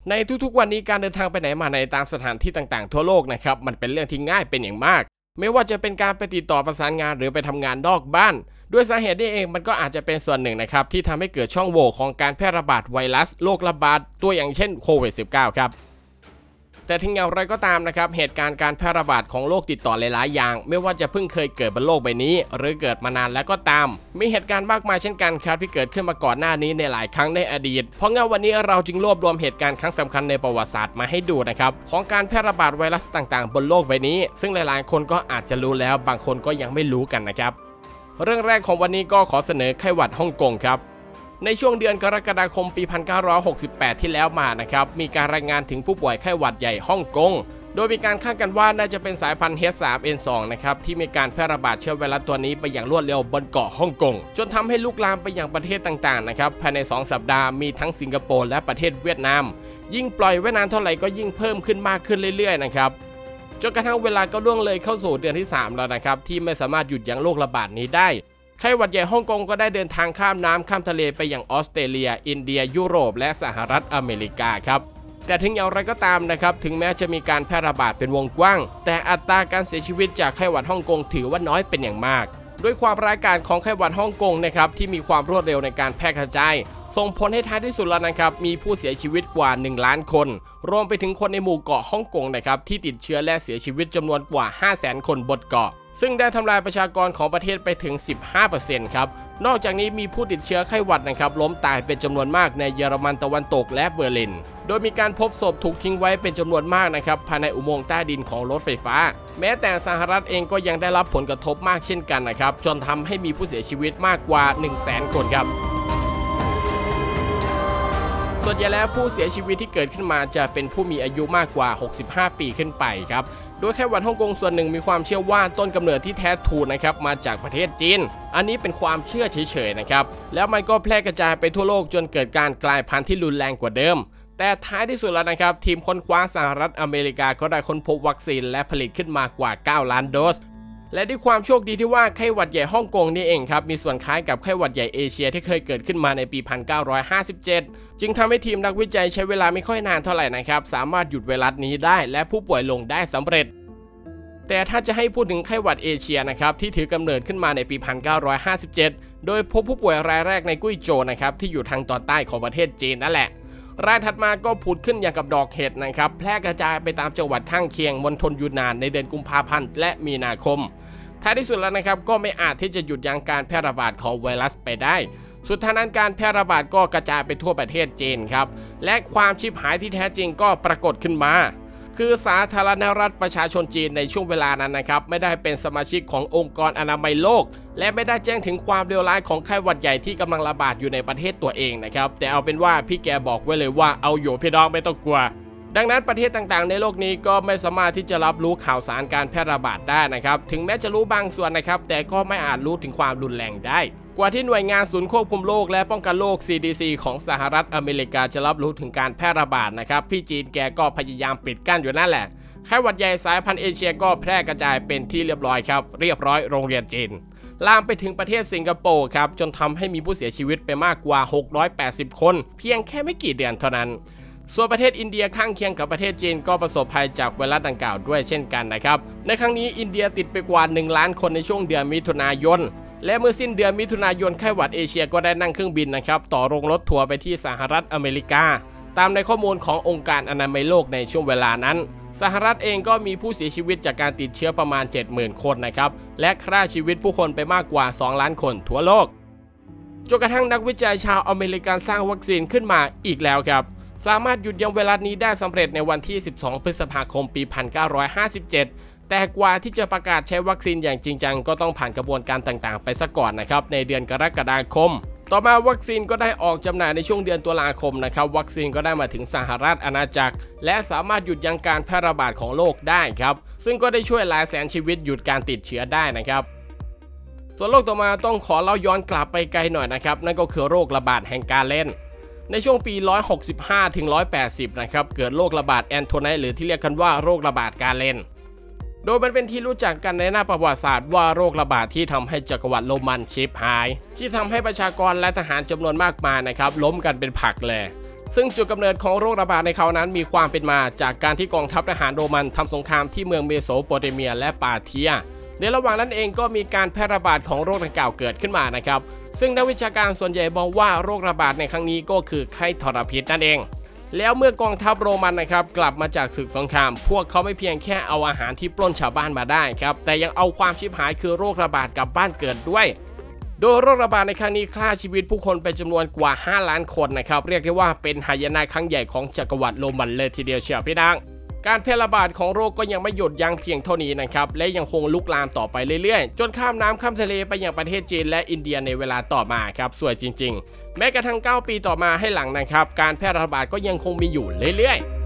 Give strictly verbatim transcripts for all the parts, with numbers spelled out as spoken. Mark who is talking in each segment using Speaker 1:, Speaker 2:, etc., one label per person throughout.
Speaker 1: ในทุกๆวันนี้การเดินทางไปไหนมาไหนตามสถานที่ต่างๆทั่วโลกนะครับมันเป็นเรื่องที่ง่ายเป็นอย่างมากไม่ว่าจะเป็นการไปติดต่อประสานงานหรือไปทำงานนอกบ้านด้วยสาเหตุนี้เองมันก็อาจจะเป็นส่วนหนึ่งนะครับที่ทำให้เกิดช่องโหว่ของการแพร่ระบาดไวรัสโรคระบาดตัวอย่างเช่นโควิด สิบเก้า ครับแต่ถึงอย่างไรก็ตามนะครับเหตุการณ์การแพร่ระบาดของโรคติดต่อหลายๆอย่างไม่ว่าจะเพิ่งเคยเกิดบนโลกใบนี้หรือเกิดมานานแล้วก็ตามมีเหตุการณ์มากมายเช่นกันครับที่เกิดขึ้นมาก่อนหน้านี้ในหลายครั้งในอดีตเพราะงั้นวันนี้เราจึงรวบรวมเหตุการณ์ครั้งสำคัญในประวัติศาสตร์มาให้ดูนะครับของการแพร่ระบาดไวรัสต่างๆบนโลกใบนี้ซึ่งหลายๆคนก็อาจจะรู้แล้วบางคนก็ยังไม่รู้กันนะครับเรื่องแรกของวันนี้ก็ขอเสนอไข้หวัดฮ่องกงครับในช่วงเดือนกรกฎาคมปีหนึ่งพันเก้าร้อยหกสิบแปดที่แล้วมานะครับมีการรายงานถึงผู้ป่วยไข้หวัดใหญ่ฮ่องกงโดยมีการคาดกันว่าน่าจะเป็นสายพันธุ์ เอช ทรี เอ็น ทู นะครับที่มีการแพร่ระบาดเชื้อไวรัสตัวนี้ไปอย่างรวดเร็วบนเกาะฮ่องกงจนทำให้ลุกลามไปยังประเทศต่างๆนะครับภายในสองสัปดาห์มีทั้งสิงคโปร์และประเทศเวียดนามยิ่งปล่อยไว้นานเท่าไหร่ก็ยิ่งเพิ่มขึ้นมากขึ้นเรื่อยๆนะครับจนกระทั่งเวลาก็ล่วงเลยเข้าสู่เดือนที่สามแล้วนะครับที่ไม่สามารถหยุดยั้งโรคระบาดนี้ได้ไข้หวัดใหญ่ฮ่องกงก็ได้เดินทางข้ามน้ำข้ามทะเลไปยังออสเตรเลียอินเดียยุโรปและสหรัฐอเมริกาครับแต่ถึงอย่างไรก็ตามนะครับถึงแม้จะมีการแพร่ระบาดเป็นวงกว้างแต่อัตราการเสียชีวิตจากไข้หวัดฮ่องกงถือว่าน้อยเป็นอย่างมากด้วยความร้ายกาจของไข้หวัดฮ่องกงนะครับที่มีความรวดเร็วในการแพร่กระจายส่งผลให้ท้ายที่สุดแล้วนะครับมีผู้เสียชีวิตกว่าหนึ่งล้านคนรวมไปถึงคนในหมู่เกาะฮ่องกงนะครับที่ติดเชื้อและเสียชีวิตจำนวนกว่า ห้าแสน คนบนเกาะซึ่งได้ทำลายประชากรของประเทศไปถึง สิบห้าเปอร์เซ็นต์ ครับนอกจากนี้มีผู้ติดเชื้อไข้หวัดนะครับล้มตายเป็นจำนวนมากในเยอรมันตะวันตกและเบอร์ลินโดยมีการพบศพถูกทิ้งไว้เป็นจำนวนมากนะครับภายในอุโมงค์ใต้ดินของรถไฟฟ้าแม้แต่สหรัฐเองก็ยังได้รับผลกระทบมากเช่นกันนะครับจนทำให้มีผู้เสียชีวิตมากกว่า หนึ่งแสน คนครับส่วนใหญ่แล้วผู้เสียชีวิตที่เกิดขึ้นมาจะเป็นผู้มีอายุมากกว่าหกสิบห้าปีขึ้นไปครับโดยไข้หวัดฮ่องกงส่วนหนึ่งมีความเชื่อว่าต้นกำเนิดที่แท้ทรูนะครับมาจากประเทศจีนอันนี้เป็นความเชื่อเฉยๆนะครับแล้วมันก็แพร่กระจายไปทั่วโลกจนเกิดการกลายพันธุ์ที่รุนแรงกว่าเดิมแต่ท้ายที่สุดแล้วนะครับทีมค้นคว้าสหรัฐอเมริกาก็ได้ค้นพบวัคซีนและผลิตขึ้นมากว่าเก้าล้านโดสและด้วยความโชคดีที่ว่าไข้หวัดใหญ่ฮ่องกงนี่เองครับมีส่วนคล้ายกับไข้หวัดใหญ่เอเชียที่เคยเกิดขึ้นมาในปีหนึ่งพันเก้าร้อยห้าสิบเจ็ดจึงทำให้ทีมนักวิจัยใช้เวลาไม่ค่อยนานเท่าไหร่นะครับสามารถหยุดไวรัสนี้ได้และผู้ป่วยลงได้สำเร็จแต่ถ้าจะให้พูดถึงไข้หวัดเอเชียนะครับที่ถือกำเนิดขึ้นมาในปีหนึ่งพันเก้าร้อยห้าสิบเจ็ดโดยพบผู้ป่วยรายแรกในกุ้ยโจวนะครับที่อยู่ทางตอนใต้ของประเทศจีนนั่นแหละรายถัดมาก็ผุดขึ้นอย่างกับดอกเห็ดนะครับแพร่กระจายไปตามจังหวัดข้างเคียงมณฑลยูนนานในเดือนกุมภาพันธ์และมีนาคมท้ายที่สุดแล้วนะครับก็ไม่อาจที่จะหยุดยั้งการแพร่ระบาดของไวรัสไปได้สุดท้ายนั้นการแพร่ระบาดก็กระจายไปทั่วประเทศจีนครับและความชิบหายที่แท้จริงก็ปรากฏขึ้นมาคือสาธารณรัฐประชาชนจีนในช่วงเวลานั้นนะครับไม่ได้เป็นสมาชิกขององค์กรอนามัยโลกและไม่ได้แจ้งถึงความเลวร้ายของไข้หวัดใหญ่ที่กำลังระบาดอยู่ในประเทศตัวเองนะครับแต่เอาเป็นว่าพี่แกบอกไว้เลยว่าเอาอยู่พี่น้องไม่ต้องกลัวดังนั้นประเทศต่างๆในโลกนี้ก็ไม่สามารถที่จะรับรู้ข่าวสารการแพร่ระบาดได้นะครับถึงแม้จะรู้บางส่วนนะครับแต่ก็ไม่อาจรู้ถึงความรุนแรงได้กว่าที่หน่วยงานศูนย์ควบคุมโรคและป้องกันโรค ซี ดี ซี ของสหรัฐอเมริกาจะรับรู้ถึงการแพร่ระบาดนะครับพี่จีนแกก็พยายามปิดกั้นอยู่นั่นแหละไข้หวัดใหญ่สายพันธุ์เอเชียก็แพร่กระจายเป็นที่เรียบร้อยครับเรียบร้อยโรงเรียนจีนลามไปถึงประเทศสิงคโปร์ครับจนทำให้มีผู้เสียชีวิตไปมากกว่าหกร้อยแปดสิบคนเพียงแค่ไม่กี่เดือนเท่านั้นส่วนประเทศอินเดียข้างเคียงกับประเทศจีนก็ประสบภัยจากไวรัสดังกล่าวด้วยเช่นกันนะครับในครั้งนี้อินเดียติดไปกว่าหนึ่งล้านคนในช่วงเดือนมิถุนายนและเมื่อสิ้นเดือนมิถุนายนไข้หวัดเอเชียก็ได้นั่งเครื่องบินนะครับต่อโรงรถทัวร์ไปที่สหรัฐอเมริกาตามในข้อมูลขององค์การอนามัยโลกในช่วงเวลานั้นสหรัฐเองก็มีผู้เสียชีวิตจากการติดเชื้อประมาณ เจ็ดหมื่น คนนะครับและฆ่าชีวิตผู้คนไปมากกว่าสองล้านคนทั่วโลกจนกระทั่งนักวิจัยชาวอเมริกันสร้างวัคซีนขึ้นมาอีกแล้วครับสามารถหยุดยั้งไวรัสนี้ได้สำเร็จในวันที่สิบสองพฤษภาคมปีหนึ่งพันเก้าร้อยห้าสิบเจ็ดแต่กว่าที่จะประกาศใช้วัคซีนอย่างจริงจังก็ต้องผ่านกระบวนการต่างๆไปซะก่อนนะครับในเดือนกรกฎาคมต่อมาวัคซีนก็ได้ออกจำหน่ายในช่วงเดือนตุลาคมนะครับวัคซีนก็ได้มาถึงสหรัฐอาณาจักรและสามารถหยุดยั้งการแพร่ระบาดของโรคได้ครับซึ่งก็ได้ช่วยหลายแสนชีวิตหยุดการติดเชื้อได้นะครับส่วนโรคต่อมาต้องขอเล่าย้อนกลับไปไกลหน่อยนะครับนั่นก็คือโรคระบาดแห่งการเล่นในช่วงปีหนึ่งร้อยหกสิบห้าถึงหนึ่งร้อยแปดสิบนะครับเกิดโรคระบาดแอนโทไนต์หรือที่เรียกกันว่าโรคระบาดการเล่นโดยมันเป็นที่รู้จักกันในหน้าประวัติศาสตร์ว่าโรคระบาดที่ทำให้จักรวรรดิโรมันชิบหายที่ทำให้ประชากรและทหารจำนวนมากมายนะครับล้มกันเป็นผักเลยซึ่งจุดกำเนิดของโรคระบาดในคราวนั้นมีความเป็นมาจากการที่กองทัพทหารโรมันทำสงครามที่เมืองเมโสโปเตเมียและปาเทียในระหว่างนั้นเองก็มีการแพร่ระบาดของโรคดังกล่าวเกิดขึ้นมานะครับซึ่งนักวิชาการส่วนใหญ่มองว่าโรคระบาดในครั้งนี้ก็คือไข้ทรพิษนั่นเองแล้วเมื่อกองทัพโรมันนะครับกลับมาจากศึกสงครามพวกเขาไม่เพียงแค่เอาอาหารที่ปล้นชาวบ้านมาได้ครับแต่ยังเอาความชิบหายคือโรคระบาดกลับบ้านเกิดด้วยโดยโรคระบาดในครั้งนี้ฆ่าชีวิตผู้คนเป็นจำนวนกว่าห้าล้านคนนะครับเรียกได้ว่าเป็นหายนะครั้งใหญ่ของจักรวรรดิโรมันเลยทีเดียวเชียวพี่น้องการแพร่ระบาดของโรคก็ยังไม่หยุดยั้งเพียงเท่านี้นะครับและยังคงลุกลามต่อไปเรื่อยๆจนข้ามน้ำข้ามทะเลไปยังประเทศจีนและอินเดียในเวลาต่อมาครับสวยจริงๆแม้กระทั่งเก้าปีต่อมาให้หลังนะครับการแพร่ระบาดก็ยังคงมีอยู่เรื่อยๆ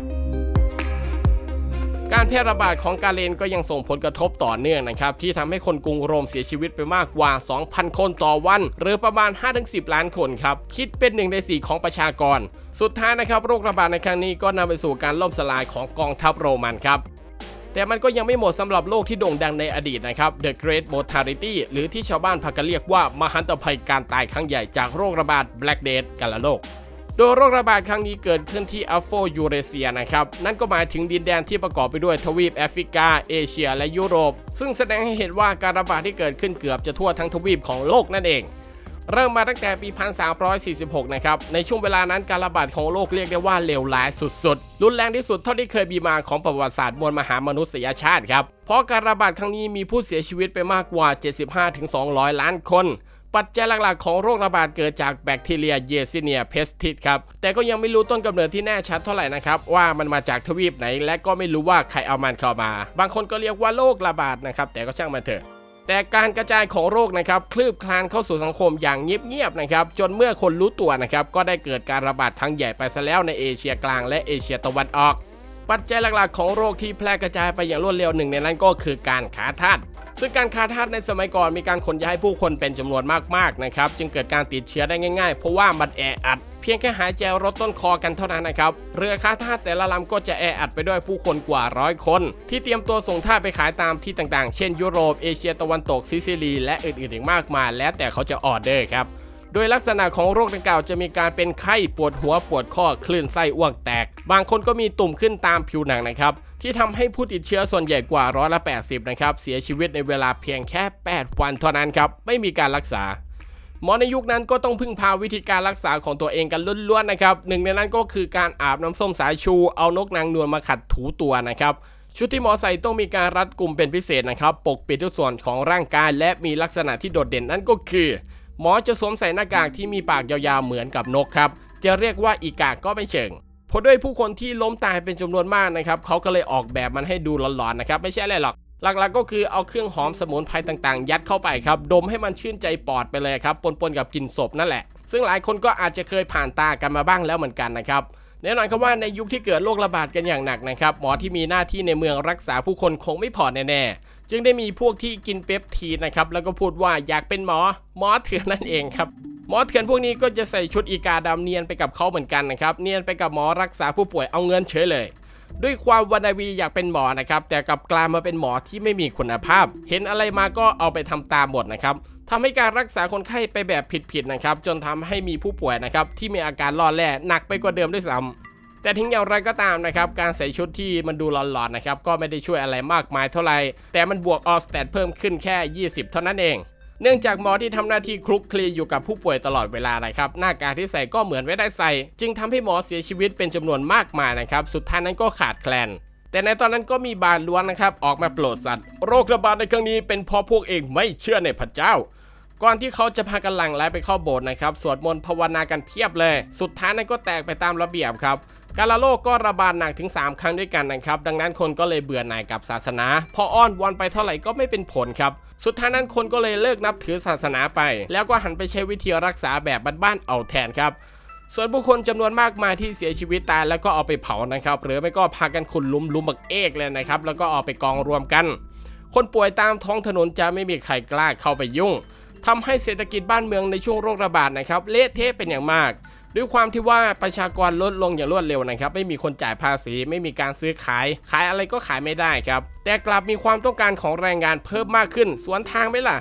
Speaker 1: การแพร่ระบาดของกาเลนก็ยังส่งผลกระทบต่อเนื่องนะครับที่ทำให้คนกรุงโรมเสียชีวิตไปมากกว่า สองพัน คนต่อวันหรือประมาณ ห้าถึงสิบ ล้านคนครับคิดเป็นหนึ่งในสี่ของประชากรสุดท้ายนะครับโรคระบาดในครั้งนี้ก็นำไปสู่การล่มสลายของกองทัพโรมันครับแต่มันก็ยังไม่หมดสำหรับโรคที่โด่งดังในอดีตนะครับ The Great Mortality หรือที่ชาวบ้านพากันเรียกว่ามหันตภัยการตายครั้งใหญ่จากโรคระบาด Black Death กาฬโรคโดยโรคระบาดครั้งนี้เกิดขึ้นที่อัฟโฟยูเรเซียนะครับนั่นก็หมายถึงดินแดนที่ประกอบไปด้วยทวีปแอฟริกาเอเชียและยุโรปซึ่งแสดงให้เห็นว่าการระบาดที่เกิดขึ้นเกือบจะทั่วทั้งทวีปของโลกนั่นเองเริ่มมาตั้งแต่ปี หนึ่งพันสามร้อยสี่สิบหก นะครับในช่วงเวลานั้นการระบาดของโรคเรียกได้ว่าเลวร้ายสุดๆรุนแรงที่สุดเท่าที่เคยมีมาของประวัติศาสตร์มวลมหามนุษยชาติครับเพราะการระบาดครั้งนี้มีผู้เสียชีวิตไปมากกว่า เจ็ดสิบห้าถึงสองร้อย ล้านคนปัจจัยหลักๆของโรคระบาดเกิดจากแบคทีเรียเยซิเนียเพสติสครับแต่ก็ยังไม่รู้ต้นกำเนิดที่แน่ชัดเท่าไหร่นะครับว่ามันมาจากทวีปไหนและก็ไม่รู้ว่าใครเอามันเข้ามาบางคนก็เรียกว่าโรคระบาดนะครับแต่ก็ช่างมันเถอะแต่การกระจายของโรคนะครับคลืบคลานเข้าสู่สังคมอย่างเงียบๆนะครับจนเมื่อคนรู้ตัวนะครับก็ได้เกิดการระบาดครั้งใหญ่ไปซะแล้วในเอเชียกลางและเอเชียตะวันออกปัจจัยหลักๆของโรคที่แพร่กระจายไปอย่างรวดเร็วหนึ่งในนั้นก็คือการค้าทาสซึ่งการค้าทาสในสมัยก่อนมีการขนย้ายผู้คนเป็นจำนวนมากๆนะครับจึงเกิดการติดเชื้อได้ง่ายๆเพราะว่ามันแออัดเพียงแค่หายใจรถต้นคอกันเท่านั้นนะครับเรือค้าทาสแต่ละลำก็จะแออัดไปด้วยผู้คนกว่าร้อยคนที่เตรียมตัวส่งทาสไปขายตามที่ต่างๆเช่นยุโรปเอเชียตะวันตกซิซิลีและอื่นๆอีกมากมายแล้วแต่เขาจะออเดอร์ครับโดยลักษณะของโรคดังกล่าวจะมีการเป็นไข้ปวดหัวปวดข้อคลื่นไส้อ้วกแตกบางคนก็มีตุ่มขึ้นตามผิวหนังนะครับที่ทำให้ผู้ติดเชื้อส่วนใหญ่กว่าร้อยละแปดสิบนะครับเสียชีวิตในเวลาเพียงแค่แปดวันเท่านั้นครับไม่มีการรักษาหมอในยุคนั้นก็ต้องพึ่งพาวิธีการรักษาของตัวเองกันล้วนๆนะครับหนึ่งในนั้นก็คือการอาบน้ำส้มสายชูเอานกนางนวลมาขัดถูตัวนะครับชุดที่หมอใส่ต้องมีการรัดกุมเป็นพิเศษนะครับปกปิดทุกส่วนของร่างกายและมีลักษณะที่โดดเด่นนั่นก็คือหมอจะสวมใส่หน้ากากที่มีปากยาวๆเหมือนกับนกครับจะเรียกว่าอีกาก็ไม่เชิงเพราะด้วยผู้คนที่ล้มตายเป็นจำนวนมากนะครับเขาก็เลยออกแบบมันให้ดูหลอนๆนะครับไม่ใช่อะไรหรอกหลักๆก็คือเอาเครื่องหอมสมุนไพรต่างๆยัดเข้าไปครับดมให้มันชื่นใจปอดไปเลยครับปนๆกับกลิ่นศพนั่นแหละซึ่งหลายคนก็อาจจะเคยผ่านตากันมาบ้างแล้วเหมือนกันนะครับแน่นอนครับว่าในยุคที่เกิดโรคระบาดกันอย่างหนักนะครับหมอที่มีหน้าที่ในเมืองรักษาผู้คนคงไม่พอแน่ๆจึงได้มีพวกที่กินเปปทีนนะครับแล้วก็พูดว่าอยากเป็นหมอหมอเถื่อนนั่นเองครับหมอเถื่อนพวกนี้ก็จะใส่ชุดอีกาดำเนียนไปกับเขาเหมือนกันนะครับเนียนไปกับหมอรักษาผู้ป่วยเอาเงินเฉยเลยด้วยความวรรณวีอยากเป็นหมอนะครับแต่กลับกลายมาเป็นหมอที่ไม่มีคุณภาพเห็นอะไรมาก็เอาไปทำตามหมดนะครับทำให้การรักษาคนไข้ไปแบบผิดๆนะครับจนทำให้มีผู้ป่วยนะครับที่มีอาการล่อแร่หนักไปกว่าเดิมด้วยซ้ำแต่ถึงอย่างไรก็ตามนะครับการใส่ชุดที่มันดูหลอนๆนะครับก็ไม่ได้ช่วยอะไรมากมายเท่าไหร่แต่มันบวกออสแตทเพิ่มขึ้นแค่ยี่สิบเท่านั้นเองเนื่องจากหมอที่ทำหน้าที่คลุกคลีอยู่กับผู้ป่วยตลอดเวลานะครับหน้ากากที่ใส่ก็เหมือนไม่ได้ใส่จึงทำให้หมอเสียชีวิตเป็นจำนวนมากมายนะครับสุดท้ายนั้นก็ขาดแคลนแต่ในตอนนั้นก็มีบาทหลวงนะครับออกมาโปรดสัตว์โรคระบาดในครั้งนี้เป็นเพราะพวกเองไม่เชื่อในพระเจ้าก่อนที่เขาจะพากันหลั่งไหลไปเข้าโบสถ์นะครับสวดมนต์ภาวนากันเพียบเลยสุดท้ายนั้นก็แตกไปตามระเบียบครับกาฬโรคก็ระบาดหนักถึงสามครั้งด้วยกันนะครับดังนั้นคนก็เลยเบื่อหน่ายกับศาสนาพออ้อนวอนไปเท่าไหร่ก็ไม่เป็นผลครับสุดท้ายนั้นคนก็เลยเลิกนับถือศาสนาไปแล้วก็หันไปใช้วิธีรักษาแบบบ้านๆเอาแทนครับส่วนผู้คนจำนวนมากมายที่เสียชีวิตตายแล้วก็เอาไปเผานะครับหรือไม่ก็พากันขุดหลุมหลุมบักเอกเลยนะครับแล้วก็เอาไปกองรวมกันคนป่วยตามท้องถนนจะไม่มีใครกล้าเข้าไปยุ่งทำให้เศรษฐกิจบ้านเมืองในช่วงโรคระบาดนะครับเละเทะเป็นอย่างมากด้วยความที่ว่าประชากรลดลงอย่างรวดเร็วนะครับไม่มีคนจ่ายภาษีไม่มีการซื้อขายขายอะไรก็ขายไม่ได้ครับแต่กลับมีความต้องการของแรงงานเพิ่มมากขึ้นสวนทางไหมล่ะ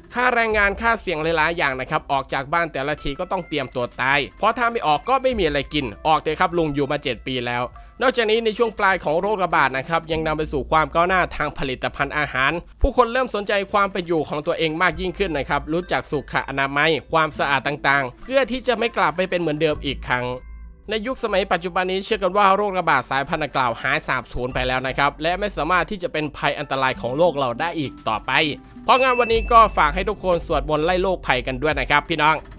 Speaker 1: ค่าแรงงานค่าเสี่ยงหลายๆอย่างนะครับออกจากบ้านแต่ละทีก็ต้องเตรียมตัวตายเพราะถ้าไม่ออกก็ไม่มีอะไรกินออกเถอะครับลุงอยู่มาเจ็ดปีแล้วนอกจากนี้ในช่วงปลายของโรคระบาดนะครับยังนำไปสู่ความก้าวหน้าทางผลิตภัณฑ์อาหารผู้คนเริ่มสนใจความเป็นอยู่ของตัวเองมากยิ่งขึ้นนะครับรู้จักสุขอนามัยความสะอาดต่างๆเพื่อที่จะไม่กลับไปเป็นเหมือนเดิมอีกครั้งในยุคสมัยปัจจุบันนี้เชื่อกันว่าโรคระบาดสายพันธุ์ดังกล่าวหายสาบสูญไปแล้วนะครับและไม่สามารถที่จะเป็นภัยอันตรายของโลกเราได้อีกต่อไปเพราะงั้นวันนี้ก็ฝากให้ทุกคนสวดมนต์ไล่โรคภัยกันด้วยนะครับพี่น้อง